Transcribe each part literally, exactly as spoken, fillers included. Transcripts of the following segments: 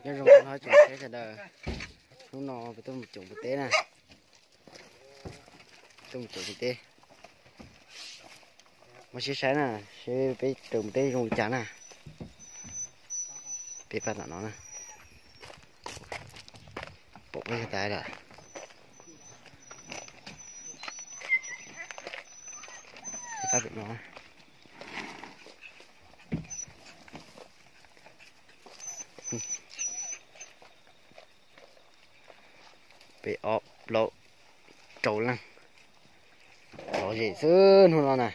cái rong nó trồng thế là đời lúc nó phải tôi một trồng một té này tôi một trồng một té mà sẽ sáng nè sẽ phải trồng một té rong chán nè bị phát nó nè bộ cái tay rồi phát được nó bị ốp lộ trâu lăng lộ gì sơn hơn nó này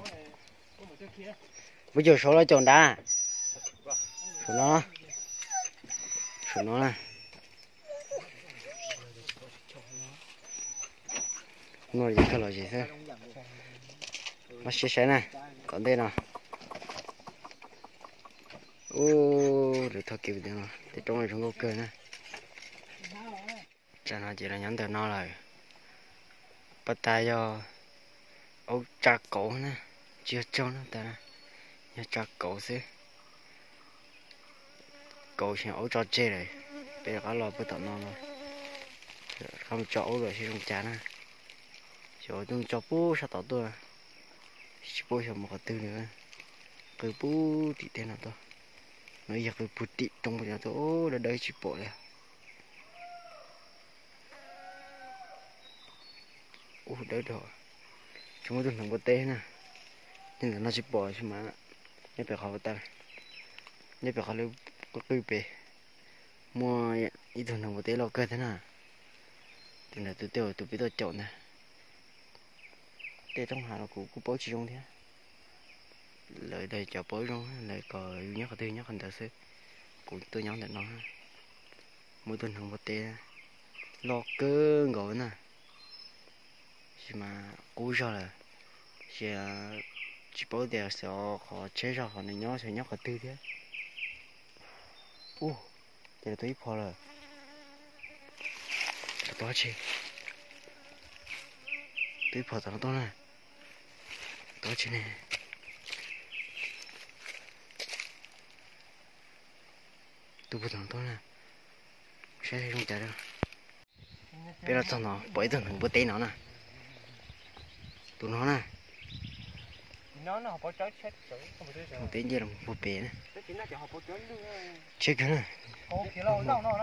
bây giờ số nó trồng đá số nó số nó này ngồi gì cái lộ gì thế nó sẽ sẽ này còn đây nào ô được thôi kịp được rồi thì trong này trong có cười nè cho nó chỉ là nhắn từ nó là bắt tay cho ấu trà cổ nè chưa cho nó ta nhà trà cổ xí cổ xem ấu trà chê này bây giờ có lo với tận nó rồi không cho ấu rồi sẽ không chán nè cho chúng cho bố sao tao tôi bố sao một cái tư nữa cái bố thì thế nào tôi nói giờ cái bố tị trong bây giờ tôi ô là đây chỉ bộ này ô đấy rồi chúng tôi không có té nè nhưng là nó chỉ bỏ chứ mà nhớ phải học ta nhớ phải học lấy có cây bể mua ít thường không có té lo cơ thế nào thì là tôi tiêu tôi biết tôi chọn nè té trong hà nó cũng cũng bó chỉ trong thế lời đây cho bó trong lời cò nhớ cái thứ nhớ hình thật sự cũng tôi nhớ được nó mỗi tuần không có té lo cơ gọi nè mà cú cho là sẽ chỉ bảo để sẽ họ chế ra họ này nhớ sẽ nhớ cái tư thế ô để tôi phò rồi tôi chi tôi phò tao to này tôi chi này tôi phò tao to này sẽ không chạy đâu bây giờ tao nó bởi thằng thằng bữa té nó nè tụi nó nè nó nó có trái chết một tiếng gì là một bể này chết cái này thì nó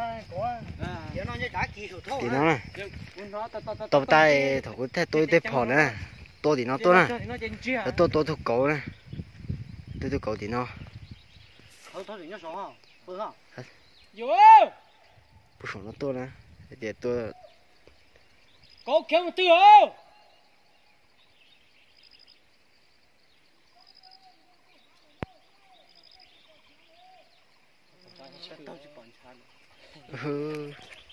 nè tao tay thằng cái tôi tôi phò nữa tôi thì nó tôi nè tôi tôi thuộc cổ nè tôi thuộc cổ thì nó bút sổ nó tôi nè để tôi có kéo một tiêu không ừ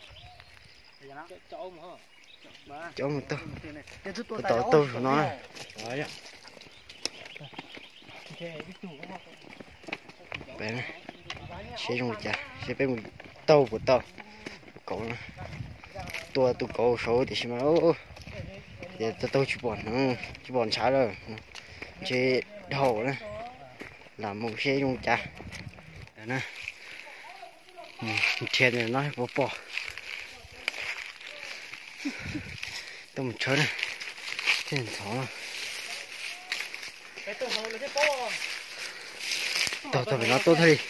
cho một tao tôi tao tôi của nó này bé này sẽ dùng chả sẽ bé một tàu của tao cậu này tua tôi cậu số thì xem ô để tôi tôi chụp bọn nó chụp bọn trái rồi chế đầu này làm một xe dùng chả đấy nè trên này nó bỏ bỏ tôi một chỗ này trên thỏ tôi tôi phải nó tốt thôi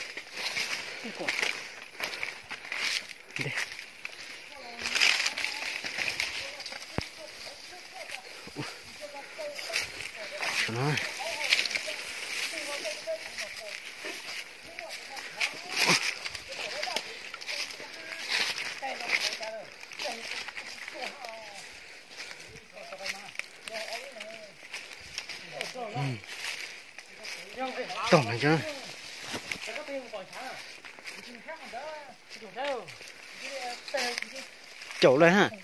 đi nó tổng này chứ chỗ lên ha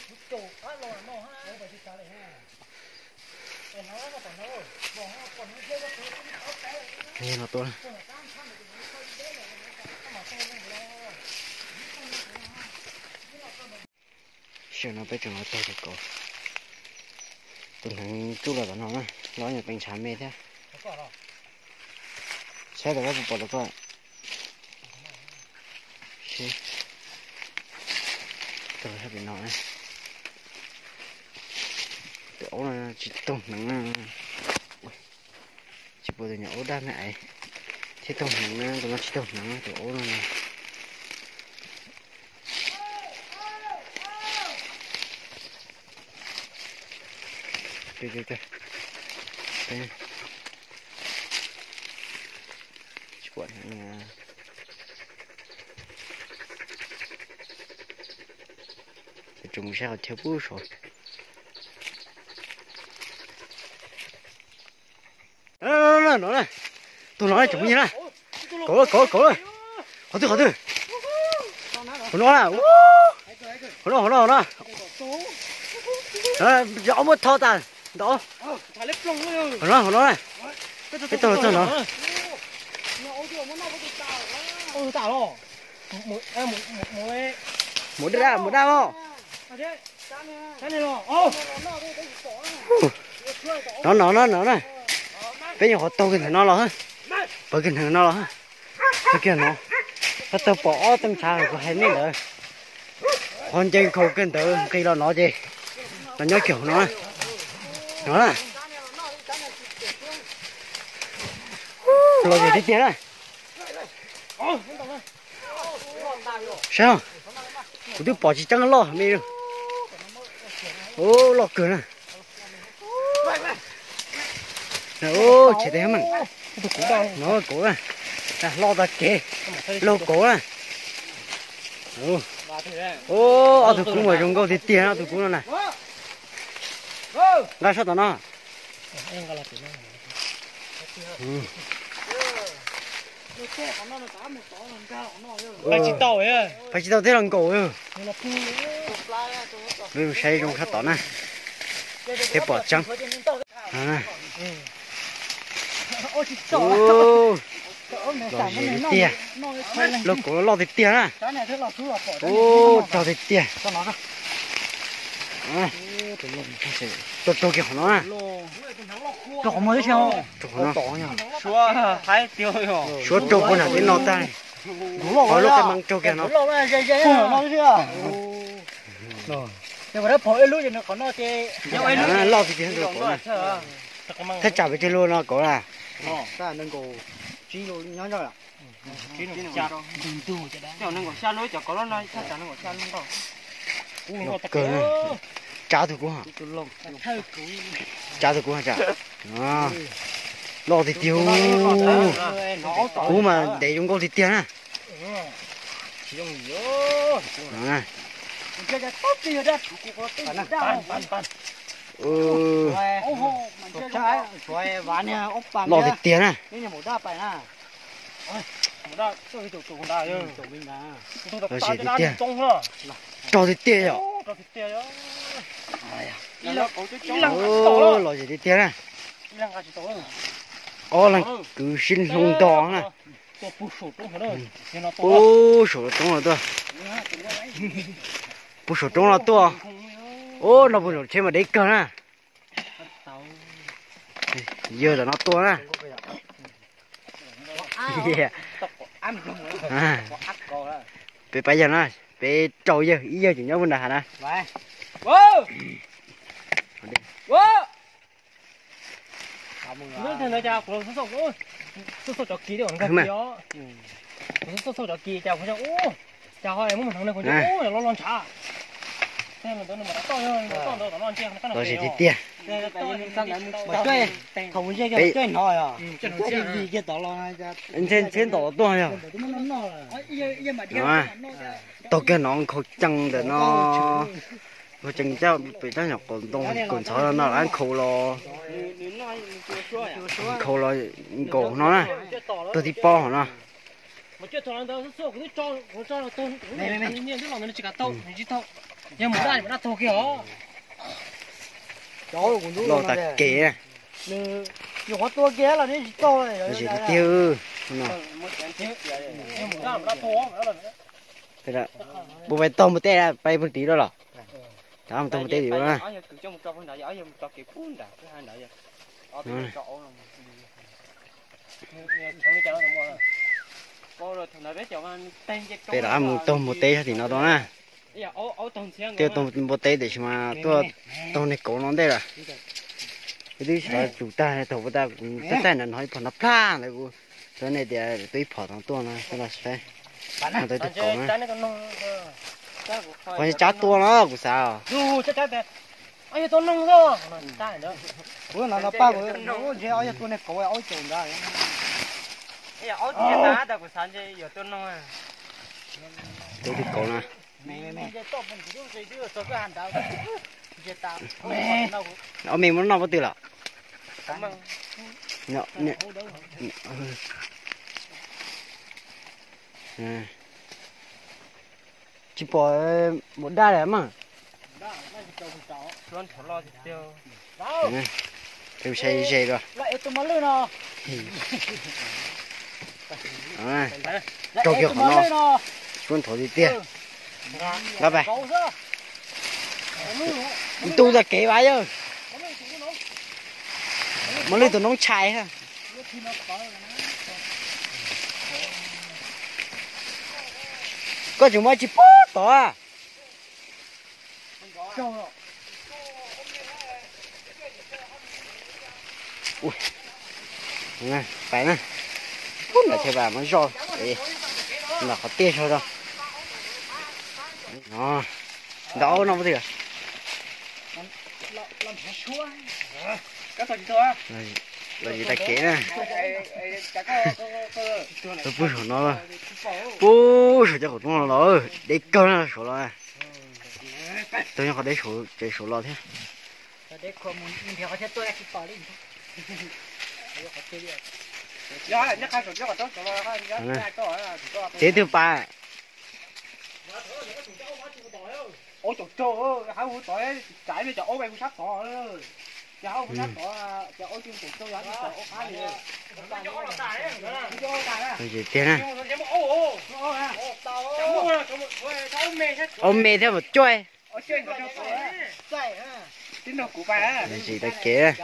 nghe nó to xem nó bây giờ nó to được cổ tuần thằng chú là nó nè nó nhà bánh chả mê thế xe được cái bộ được rồi chứ tôi sẽ bị nói chỗ là chỉ tông nắng chỉ bây giờ nhỏ đa này chỉ tông nắng tụi nó chỉ tông nắng chỗ là kìa kìa kìa đây chỉ quậy là trồng sao theo bút rồi nó nó nó này tôi nói trồng gì này cổ cổ cổ rồi họ tư họ tư họ nói là họ nói họ nói họ nói à rõ một thao tàn đó họ nói họ nói này cái tôi tôi nói ôi tao rồi một em một một một một đứa một đứa không cái này rồi ô nó nó nó nó này bây giờ họ tao cái nó lo hết bởi cái nó lo hết cái kia nó nó tao bỏ tâm trạng của hai nữa rồi con chơi khâu cái tử khi nó nói gì nó nhớ kiểu nó nó này lo gì đi tiền này sao tôi bỏ chỉ trắng lo mày được ô lo cửa này ô chỉ thế mình nó cổ này lo ta kê lo cổ này ô ô ở tụi cũng phải dùng câu thì tiền ở tụi cũng này ra sao tao nó phải chỉ tàu ấy phải chỉ tao thế lần cổ rồi vì say trong khát tao này thế bỏ trắng à ô lo gì đi tiền lo cổ lo thì tiền à ô tao thì tiền à tôi tôi kiểu nó à trộn mới sao trộn nó xua hai tiêu rồi số trộn con nào đến nó ta có lúc cái măng trâu kia nó nó chưa nhưng mà nó phổi lú thì nó còn nó chơi à lo thì tiền được cổ này thế chả phải chơi luôn nó cổ là ta nâng cổ chín rồi nhỏ nhỏ à chín rồi cha đừng tu cho đấy cho nâng cổ xa lối cho có nó nói chắc chắn nâng cổ xa luôn đâu nó cờ này trả từ cũng hả trả từ cũng hả trả à lo thì tiêu cú mà để chúng con thì tiền à à ừ lo thì tiền à lo gì thì tiền cho thì tiền rồi ô lo gì thì tiền à ô là cứ xin lông to nè ô số trống là to bút số trống là to ô nó bút số trên mà đấy cơ nè giờ là nó to nè à bây giờ nó bây trâu giờ ý giờ chỉ nhớ vấn đề hả nè wow wow nó thế này chào của số số số số cho kỹ đi còn cái gì đó số số cho kỹ chào của chào ô chào hỏi muốn thằng này của chào ô là lo lon chả thế mà tôi nó mà to hơn to to lon chè nó lo gì thì tiền mà chơi không muốn chơi cái chơi nói à chơi gì cái tao lo này cha anh trên trên tổ to nhá to cái nó không chăng để nó nó chừng cho bị nó nhọc còn đông còn sợ nó ăn khô lo khô lo cổ nó nè tôi đi po nó mà chơi thằng đó số cái cho nó cho nó tôn này này này nhiều lúc nó chỉ cả tâu chỉ tâu nhưng mà đây mà tâu kia lo ta kệ nhiều quá tua kia là đi tâu này rồi gì tiêu nó thế là bố phải tôm một té ra bay một tí đó rồi đó tôm một té gì đó bây giờ ăn một tôm một té thì nó đó nè tiêu tôm một té để mà tôi tôm này cổ nó đây là cái thứ là chủ ta này thầu ta cũng tất cả là nói phần nó pha này cô cái này thì tôi phở thằng tôi này cái là phải nó tới được cổ này còn chả tua nó cũng sao dù chắc chắn thế ai tôi nông rồi ta nữa bữa nào nó ba bữa nó chỉ ai tôi này cổ ai trồng ra bây giờ áo chỉ đá đâu có sản gì giờ tôi nông à tới được cổ này mẹ mẹ giờ tôi mình chỉ dùng gì tôi cái hàng đào giờ ta nó mình muốn nó có từ là cảm ơn nó nè chỉ bỏ một đá đấy mà luôn thổi lo thì tiêu em xây xây rồi lại tôi mới lên nó à trâu kia của nó xuống thổi đi tiền đó vậy tu ra kế bái ơi mà lên tụi nó chạy ha có chúng mới chỉ bó tỏ à ui nè phải nè cũng là chơi bà mới rồi để là có tiền thôi rồi đó đó nó có gì à cái phần thôi là gì ta kể nè tôi bút của nó rồi bút cho của nó rồi để cơ nó số rồi tôi nhớ có để số để số lo thế để không mình theo cái tôi là cái bỏ đi giờ nhắc hai phần cho tôi cho thế thứ ba ôi trời trời háo hủ tỏi chạy đi cho ôi bay sát tỏi cho háo sát tỏi cho ôi chim tỏi cho cho ôi phá đi rồi gì thế nè ôm mê theo một chuôi rồi gì ta kể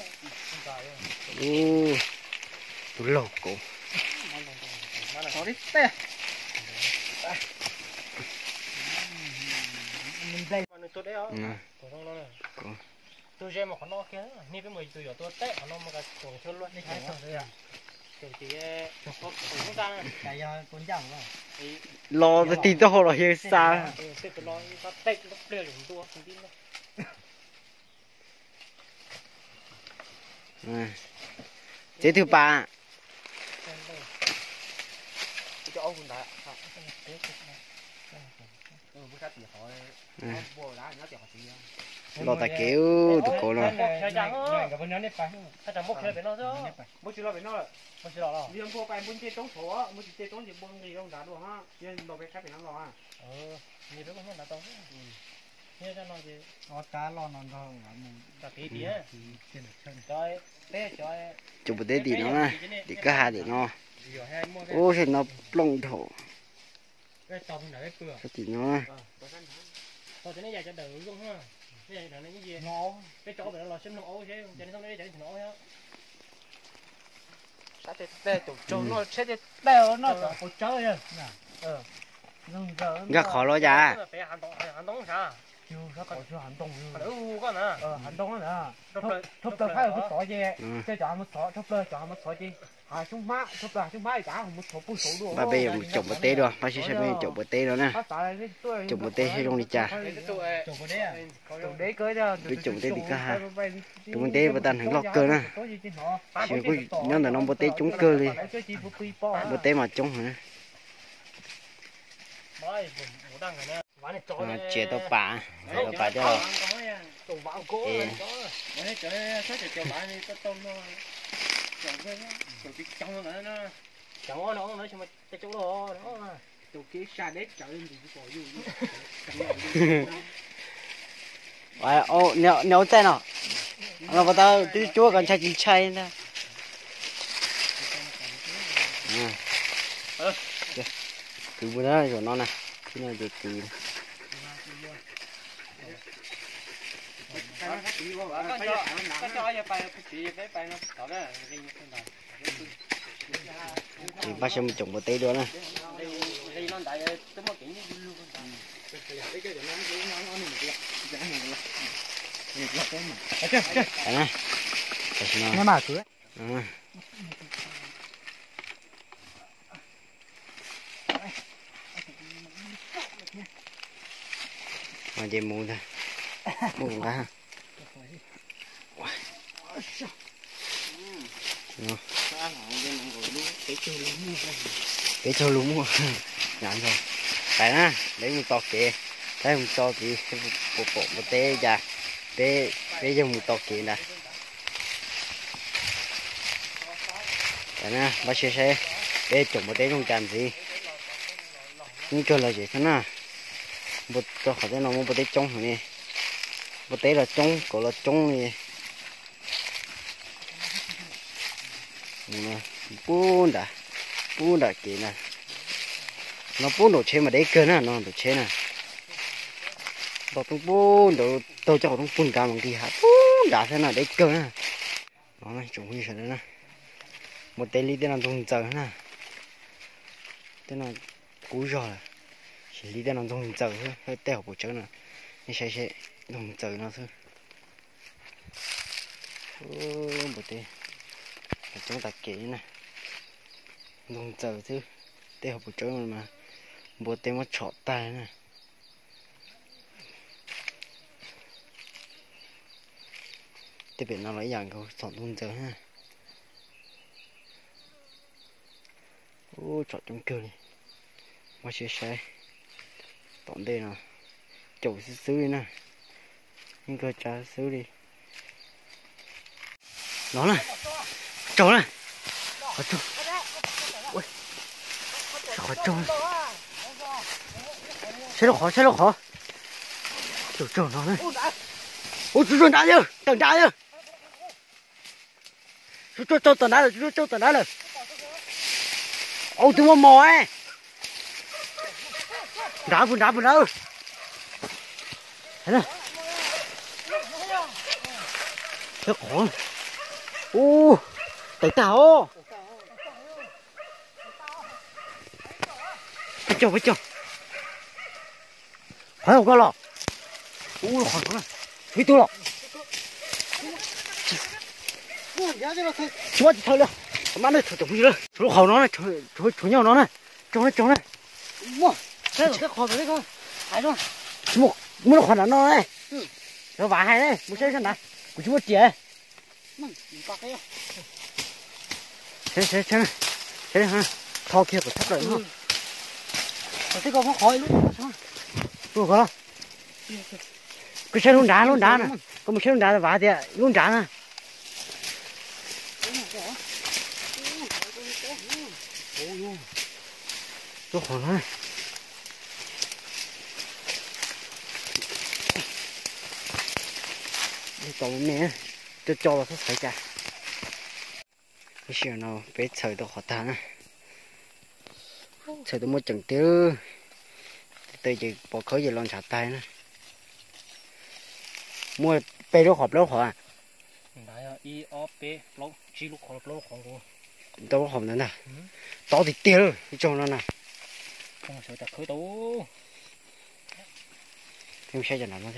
u tu lộc cổ tôi chơi một con nó kia, ní với mười tôi giờ tôi tết nó mà cái cổ chơi luôn đi chơi thôi à, kiểu chỉ chụp phốt cũng ra, cái con chẳng mà, lo tôi tin tôi hồ là hơi xa, tôi tôi lo cái tết nó đưa được tôi không tin đâu, thế thứ ba, cho ông cũng đã, ừ bữa sát thì hỏi, bố đã nhớ tiền gì lo ta kéo tụi cổ rồi, cái vấn đề này phải,ถ้าจะมุกเชื่อไปนอกเจ้ามุกเชื่อไปนอกมุกเชื่อหรอเรื่องพวกไปมุกเชื่อต้องโถมุกเชื่อต้องจะบังดีต้องด่าด้วยฮะเรื่องเราไปแค่ไปนั่งรอฮะเออมีเรื่องนี้นะต้องเนี่ยจะนอนจีนอนตาลอนนอนทองอ่ะมึงตาตีตีอ่ะจอยเต้จอย chụp một tí thì nó này, thì cái hạt thì nó, ô thì nó plong thổ, cái tôm này cái cửa, cái thì nó, tôi cho nó dài cho đỡ luôn ha. Cái này là cái gì? Ngô. Cái chỗ này là xem nó ố chứ, cho nên xong đấy chạy thì nó ố á. Sao thế? Đây tụi chỗ nó chết thế. đây nó có chơi rồi, ờ, cái khó lo ra, phải hành động hành động sao? chưa nó có chưa hành động Hành động con à? ờ hành động nữa, thúc thúc tôi phải một sỏi gì, cái chọn một sỏi thúc tôi chọn một sỏi gì, à chúng má thúc là chúng má cả một số bút số luôn. ba bây giờ chụp một té rồi, bác sĩ sẽ bây giờ chụp một té rồi nè, chụp một té hay trong đi trà, chụp một té à, chụp té cưới đó, cái chụp một té thì cái hạt, chụp một té và tan hàng lọc cơ nè, chỉ có nhớ là nó một té trúng cơ đi, một té mà trúng hả? À, chia tao bả, tao bả cho, ê, chẳng có nó nói chung là cái chỗ đó nó tụi kia xa đét trở lên thì có gì vậy ô nhớ nhớ tên nào, nó bắt tao tí chúa còn chạy chỉ chạy nè, cứ bữa đó rồi nó nè, cái này được từ cái cho cái cho giờ phải cái gì cái phải nó đó cái gì cái này thì bác sẽ trồng một tí nữa nè nè nghe mà cứ mà dây mù thôi mù cũng cá cái cho lúng mua nhãn rồi tại nè lấy một to kì lấy một to kì bộ bộ một té ra té té cho một to kì nè tại nè bác sĩ sẽ để trồng một té trong tràn gì nhưng cho là gì thế nào một cho khỏi thế nào một té trống này một té là trống cổ là trống này bún đã bún đã kỹ nè nó bún đồ chế mà đấy cơ nè nó đồ chế nè đồ tung bún đồ tôi cho tung bún cả bằng đi hả bún đã thế nào đấy cơ nè nó này chúng như thế nè một tay lý tên làm tung giờ nè tên là cú rồi chỉ lý tên làm tung giờ thôi hơi tèo bộ chớ nè như sẽ sẽ tung giờ nó thôi một tay chúng ta kỹ nè dùng giờ chứ để học một chỗ mà bố tên mất chọn tay nè tiếp biệt nó lấy dạng câu chọn dùng giờ ha ô chọn trong cửa này mà chia sẻ tổn đây nào chậu xứ xứ đi nè nhưng cơ trả xứ đi nó này trâu này ở trâu ui khỏi trâu xe nó khó xe nó khó trâu trâu nó này ôi chú trâu đá chưa tầng đá chưa chú trâu trâu tầng đá rồi chú trâu tầng đá rồi ôi tôi mua mò ấy đá vun đá vun đá thế này thế khó ô tại tao bắt cho bắt cho phải không có lọ ô khỏi nó thấy tôi lọ chúa thôi đâu má này thôi chồng gì đó chúa khẩu nó này chúa chúa chúa nhau nó này chồng này chồng này mua thế cái khẩu đấy con phải luôn mua mua khoản nó này nó vả hay đấy mua xe xem nào của chú một trẻ thế thế thế này thế này ha thò kia phải thấp lại nữa thế còn không khỏi luôn luôn có cái xe luôn đá luôn đá nè có một xe luôn đá là vả thì luôn đá nè tôi khỏi nó này tàu mẹ cho cho là phải trả cái chuyện nào bé trời tôi khó thắng à trời tôi muốn chẳng tiêu tôi chỉ bỏ khởi gì lon xả tay nữa mua bé nó hộp nó khó à đấy i o p lâu chỉ lúc khó lâu khó luôn tôi hộp nữa nè to thì tiêu cái chỗ nó nè không sợ ta khởi tố thêm xe cho nó thế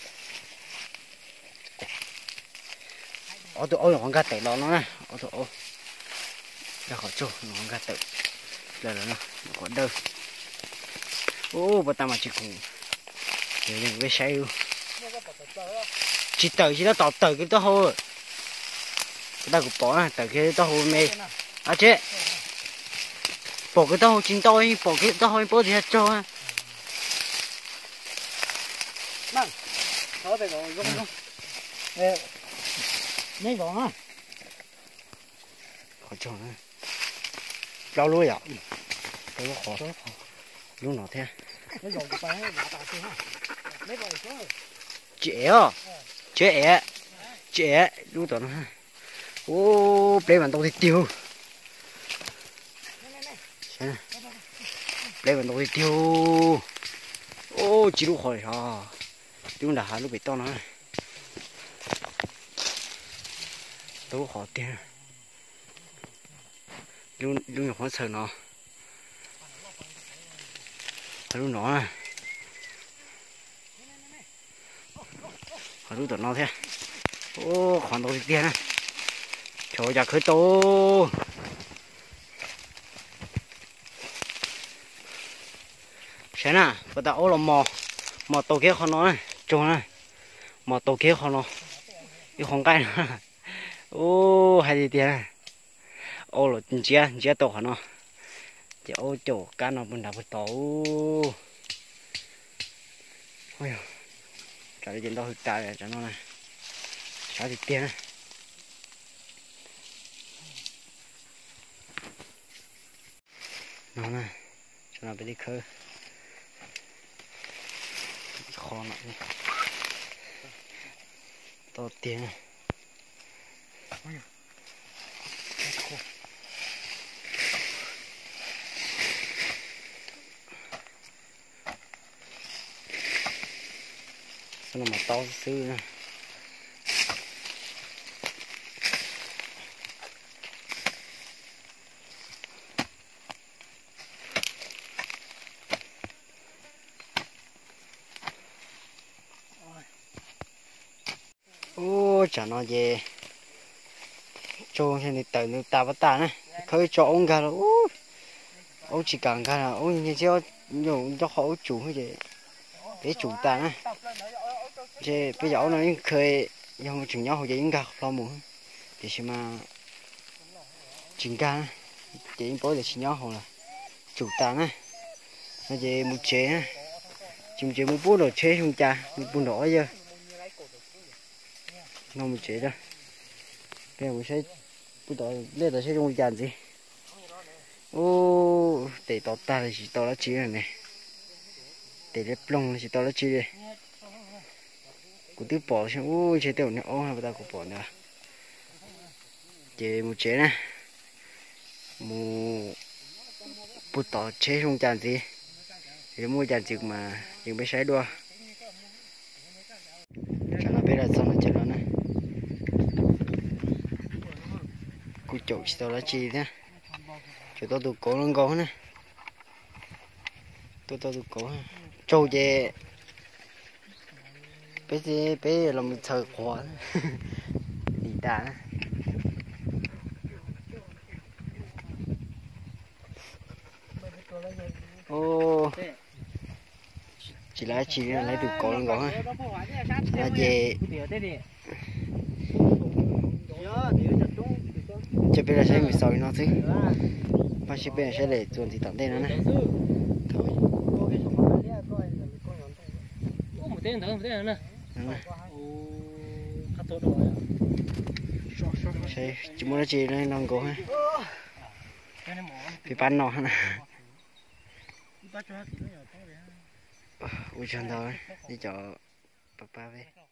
ô tô ô là con gà tẩy đó nó nè ô tô ô ra khỏi chỗ nó con gà tẩy là nó nó có đâu ô bà ta mà chỉ cùng để đừng với say chỉ tẩy chỉ nó tọt tẩy cái đó thôi cái ta cũng bỏ này tẩy cái đó thôi mê à chứ bỏ cái đó thôi chính tôi bỏ cái đó thôi bỏ thì hết cho á mang thôi về rồi không không này bỏ ha khỏi cho nữa lâu luôn à tôi có khó lúc nào thế trẻ à trẻ trẻ lúc đó nó ô lấy bàn tay thì tiêu lấy bàn tay thì tiêu ô chỉ lúc khỏi à lúc nào lúc bị to nó tôi khó tiền luôn luôn khó sợ nó luôn nó này luôn tụi nó thế ô khoản đầu tiên này trời giờ khơi tô xem nè bắt đầu là mò mò tàu kia con nó này trông này mò tàu kia con nó cái con cái nữa ô hay gì tiền này ô là chia chia tàu hả nó chỉ ô chỗ cá nó bên đảo bên tàu ôi cái gì đó hơi cay cho nó này sao thì tiền này nó này cho nó đi khơi khó lắm to tiền này sao mà to sư này ô chả nói gì cho nên tự nó ta bắt ta này khơi cho ông gà rồi ông chỉ cần gà là ông như cho dùng cho họ chủ hay gì để chủ ta này chứ bây giờ nó khơi dùng chừng nhau hồi giờ gà lo muốn thì xem mà chừng gà chỉ bố là chừng nhau hồi là chủ ta này nó về một chế này chừng chế một bố đồ chế không cha một bún đỏ giờ nó một chế đó bây giờ mình sẽ bún đỏ lên là sẽ dùng dàn gì ô để tao ta là chỉ tao là chế này này để lấy plong là chỉ tao là chế đây cụ tiếp bỏ xem ôi chế tiểu này ô là tao cũng bỏ nữa chế một chế này một bún đỏ chế không dàn gì thì mua dàn chừng mà chừng bé sấy đua cho nó bé là xong là chết rồi này cú chậu tao lá chi thế cho tao tụ cổ lên cổ này tôi tao tụ cổ trâu về bé bé bé làm thợ quá đi ta ô chỉ là chỉ là lấy được cổ lên cổ ha là về cho bây giờ sẽ mình soi nó chứ mà chỉ bây giờ sẽ để chuẩn thì tận đây nữa này thôi một tên thằng một tên nữa sẽ chỉ muốn chỉ lên nòng cổ ha bị bắn nó nè ui chân thôi đi chợ papa về